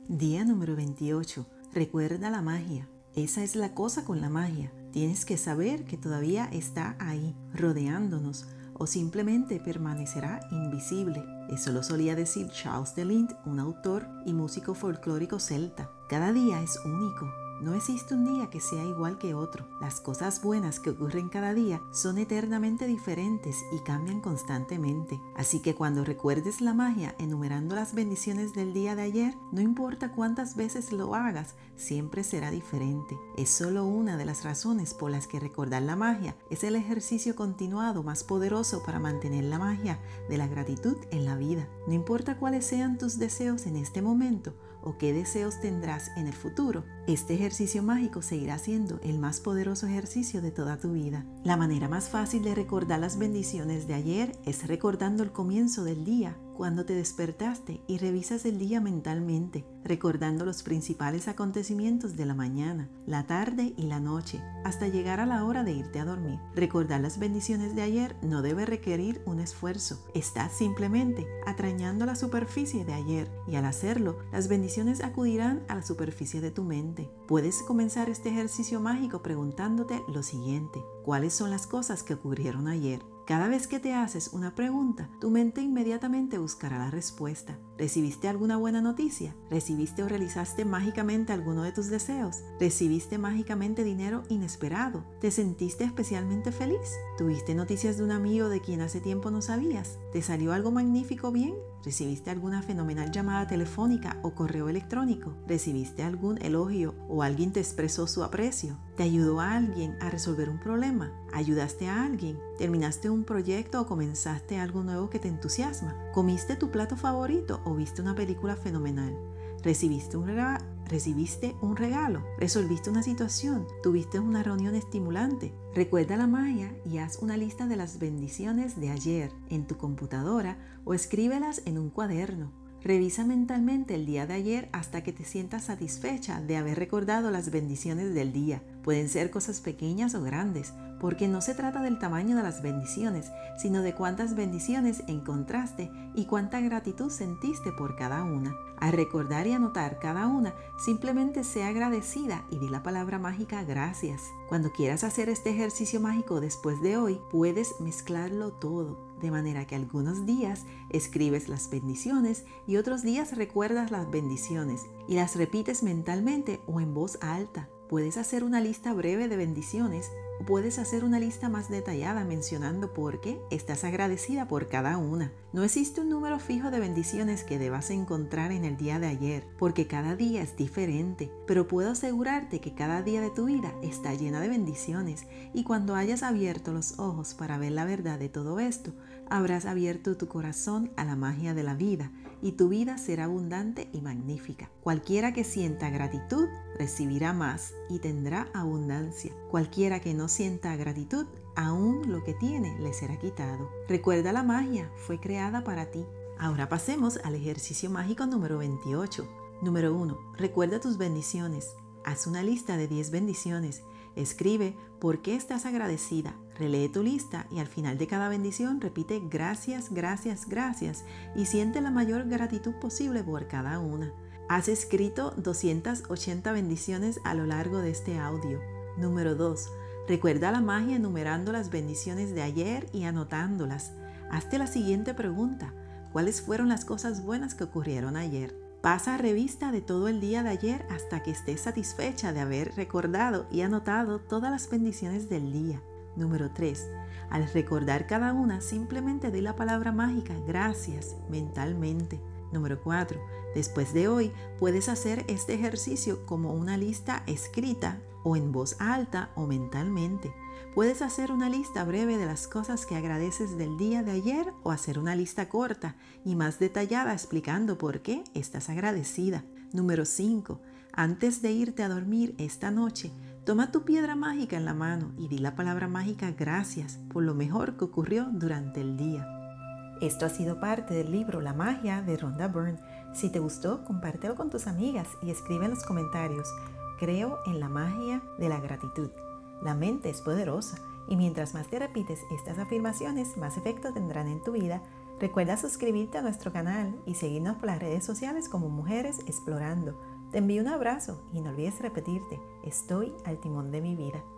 Día número 28. Recuerda la magia. Esa es la cosa con la magia. Tienes que saber que todavía está ahí, rodeándonos, o simplemente permanecerá invisible. Eso lo solía decir Charles de Lind, un autor y músico folclórico celta. Cada día es único. No existe un día que sea igual que otro. Las cosas buenas que ocurren cada día son eternamente diferentes y cambian constantemente. Así que cuando recuerdes la magia enumerando las bendiciones del día de ayer, no importa cuántas veces lo hagas, siempre será diferente. Es solo una de las razones por las que recordar la magia es el ejercicio continuado más poderoso para mantener la magia de la gratitud en la vida. No importa cuáles sean tus deseos en este momento o qué deseos tendrás en el futuro, este ejercicio mágico seguirá siendo el más poderoso ejercicio de toda tu vida. La manera más fácil de recordar las bendiciones de ayer es recordando el comienzo del día, cuando te despertaste y revisas el día mentalmente, recordando los principales acontecimientos de la mañana, la tarde y la noche, hasta llegar a la hora de irte a dormir. Recordar las bendiciones de ayer no debe requerir un esfuerzo. Estás simplemente atrañando la superficie de ayer y al hacerlo, las bendiciones acudirán a la superficie de tu mente. Puedes comenzar este ejercicio mágico preguntándote lo siguiente: ¿cuáles son las cosas que ocurrieron ayer? Cada vez que te haces una pregunta, tu mente inmediatamente buscará la respuesta. ¿Recibiste alguna buena noticia? ¿Recibiste o realizaste mágicamente alguno de tus deseos? ¿Recibiste mágicamente dinero inesperado? ¿Te sentiste especialmente feliz? ¿Tuviste noticias de un amigo de quien hace tiempo no sabías? ¿Te salió algo magnífico bien? ¿Recibiste alguna fenomenal llamada telefónica o correo electrónico? ¿Recibiste algún elogio o alguien te expresó su aprecio? ¿Te ayudó a alguien a resolver un problema? ¿Ayudaste a alguien? ¿Terminaste un proyecto o comenzaste algo nuevo que te entusiasma? ¿Comiste tu plato favorito o viste una película fenomenal? ¿Recibiste un regalo? ¿Resolviste una situación? ¿Tuviste una reunión estimulante? Recuerda la magia y haz una lista de las bendiciones de ayer en tu computadora o escríbelas en un cuaderno. Revisa mentalmente el día de ayer hasta que te sientas satisfecha de haber recordado las bendiciones del día. Pueden ser cosas pequeñas o grandes, porque no se trata del tamaño de las bendiciones, sino de cuántas bendiciones encontraste y cuánta gratitud sentiste por cada una. Al recordar y anotar cada una, simplemente sea agradecida y di la palabra mágica gracias. Cuando quieras hacer este ejercicio mágico después de hoy, puedes mezclarlo todo, de manera que algunos días escribes las bendiciones y otros días recuerdas las bendiciones y las repites mentalmente o en voz alta. Puedes hacer una lista breve de bendiciones o puedes hacer una lista más detallada mencionando por qué estás agradecida por cada una. No existe un número fijo de bendiciones que debas encontrar en el día de ayer, porque cada día es diferente, pero puedo asegurarte que cada día de tu vida está llena de bendiciones y cuando hayas abierto los ojos para ver la verdad de todo esto, habrás abierto tu corazón a la magia de la vida y tu vida será abundante y magnífica. Cualquiera que sienta gratitud recibirá más y tendrá abundancia. Cualquiera que no sienta gratitud, aún lo que tiene le será quitado. Recuerda, la magia fue creada para ti. Ahora pasemos al ejercicio mágico número 28. Número 1. Recuerda tus bendiciones. Haz una lista de 10 bendiciones. Escribe por qué estás agradecida. Relee tu lista y al final de cada bendición repite gracias, gracias, gracias y siente la mayor gratitud posible por cada una. Has escrito 280 bendiciones a lo largo de este audio. Número 2. Recuerda la magia enumerando las bendiciones de ayer y anotándolas. Hazte la siguiente pregunta: ¿cuáles fueron las cosas buenas que ocurrieron ayer? Pasa a revista de todo el día de ayer hasta que estés satisfecha de haber recordado y anotado todas las bendiciones del día. Número 3. Al recordar cada una, simplemente di la palabra mágica gracias mentalmente. Número 4. Después de hoy, puedes hacer este ejercicio como una lista escrita o en voz alta o mentalmente. Puedes hacer una lista breve de las cosas que agradeces del día de ayer o hacer una lista corta y más detallada explicando por qué estás agradecida. Número 5. Antes de irte a dormir esta noche, toma tu piedra mágica en la mano y di la palabra mágica gracias por lo mejor que ocurrió durante el día. Esto ha sido parte del libro La magia de Rhonda Byrne. Si te gustó, compártelo con tus amigas y escribe en los comentarios: creo en la magia de la gratitud. La mente es poderosa y mientras más te repites estas afirmaciones, más efecto tendrán en tu vida. Recuerda suscribirte a nuestro canal y seguirnos por las redes sociales como Mujeres Explorando. Te envío un abrazo y no olvides repetirte, estoy al timón de mi vida.